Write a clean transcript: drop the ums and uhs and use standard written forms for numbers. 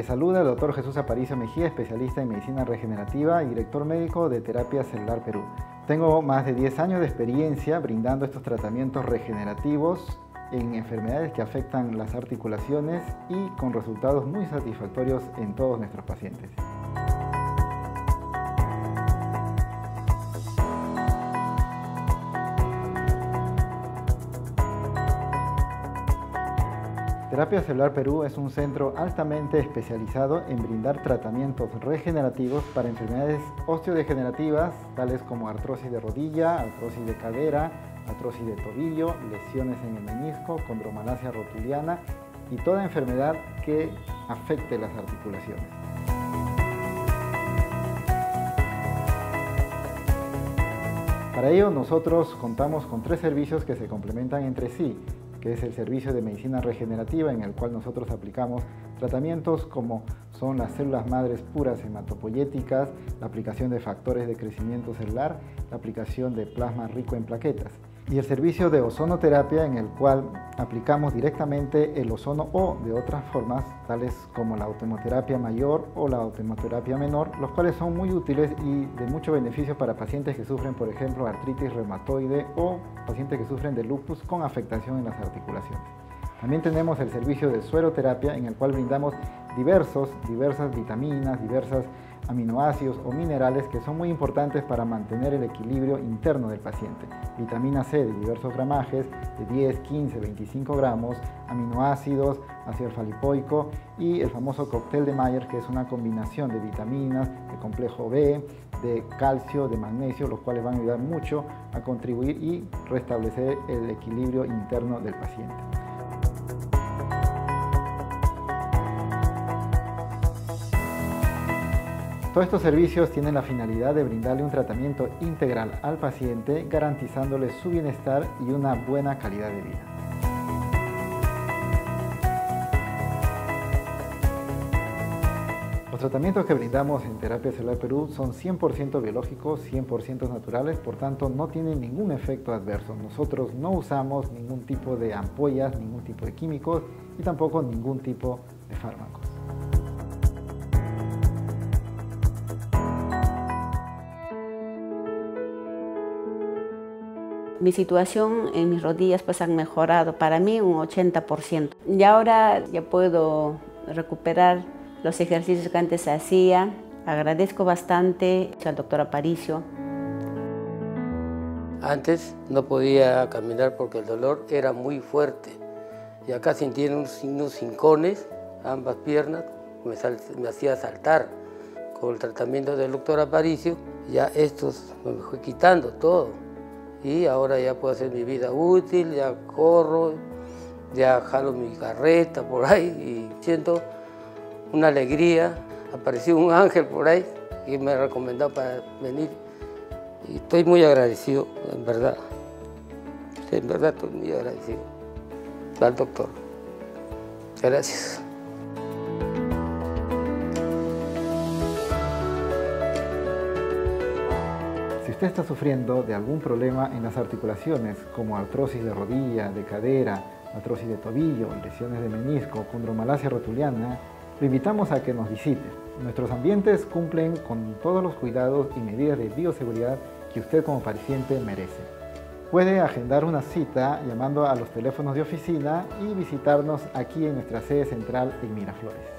saluda el Dr. Jesús Aparicio Mejía, especialista en medicina regenerativa y director médico de Terapia Celular Perú. Tengo más de 10 años de experiencia brindando estos tratamientos regenerativos en enfermedades que afectan las articulaciones y con resultados muy satisfactorios en todos nuestros pacientes. Terapia Celular Perú es un centro altamente especializado en brindar tratamientos regenerativos para enfermedades osteodegenerativas, tales como artrosis de rodilla, artrosis de cadera, artrosis de tobillo, lesiones en el menisco, condromalacia rotuliana y toda enfermedad que afecte las articulaciones. Para ello nosotros contamos con 3 servicios que se complementan entre sí, que es el servicio de medicina regenerativa, en el cual nosotros aplicamos tratamientos como son las células madres puras hematopoyéticas, la aplicación de factores de crecimiento celular, la aplicación de plasma rico en plaquetas. Y el servicio de ozonoterapia, en el cual aplicamos directamente el ozono o de otras formas, tales como la autohemoterapia mayor o la autohemoterapia menor, los cuales son muy útiles y de mucho beneficio para pacientes que sufren, por ejemplo, artritis reumatoide o pacientes que sufren de lupus con afectación en las articulaciones. También tenemos el servicio de sueroterapia, en el cual brindamos diversas vitaminas, diversas aminoácidos o minerales que son muy importantes para mantener el equilibrio interno del paciente. Vitamina C de diversos gramajes, de 10, 15, 25 gramos, aminoácidos, ácido alfa-lipoico y el famoso cóctel de Mayer, que es una combinación de vitaminas, de complejo B, de calcio, de magnesio, los cuales van a ayudar mucho a contribuir y restablecer el equilibrio interno del paciente. Todos estos servicios tienen la finalidad de brindarle un tratamiento integral al paciente, garantizándole su bienestar y una buena calidad de vida. Los tratamientos que brindamos en Terapia Celular Perú son 100% biológicos, 100% naturales, por tanto no tienen ningún efecto adverso. Nosotros no usamos ningún tipo de ampollas, ningún tipo de químicos y tampoco ningún tipo de fármacos. Mi situación en mis rodillas pues han mejorado, para mí un 80%. Y ahora ya puedo recuperar los ejercicios que antes hacía. Agradezco bastante al doctor Aparicio. Antes no podía caminar porque el dolor era muy fuerte. Y acá sentí unos hincones, ambas piernas, me hacía saltar. Con el tratamiento del doctor Aparicio, ya estos me fue quitando todo. Y ahora ya puedo hacer mi vida útil, ya corro, ya jalo mi carreta por ahí y siento una alegría. Apareció un ángel por ahí que me ha recomendado para venir y estoy muy agradecido, en verdad. Sí, en verdad estoy muy agradecido al doctor. Gracias. Si usted está sufriendo de algún problema en las articulaciones, como artrosis de rodilla, de cadera, artrosis de tobillo, lesiones de menisco, condromalacia rotuliana, lo invitamos a que nos visite. Nuestros ambientes cumplen con todos los cuidados y medidas de bioseguridad que usted como paciente merece. Puede agendar una cita llamando a los teléfonos de oficina y visitarnos aquí en nuestra sede central en Miraflores.